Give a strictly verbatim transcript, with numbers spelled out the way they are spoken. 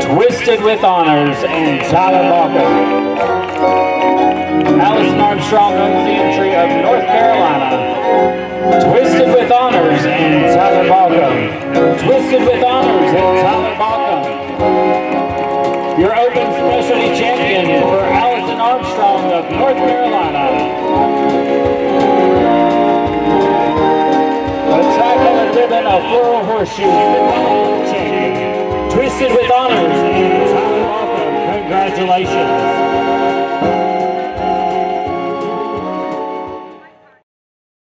Twisted with honors, and Tyler Balcom. Allison Armstrong owns the entry of North Carolina. Twisted with honors, and Tyler Balcom. Twisted with honors, and Tyler Balcom. Your open specialty champion for Allison Armstrong of North Carolina. The tricolor ribbon of floral horseshoe champion. Twisted with honors, and Tyler Balcom. Congratulations.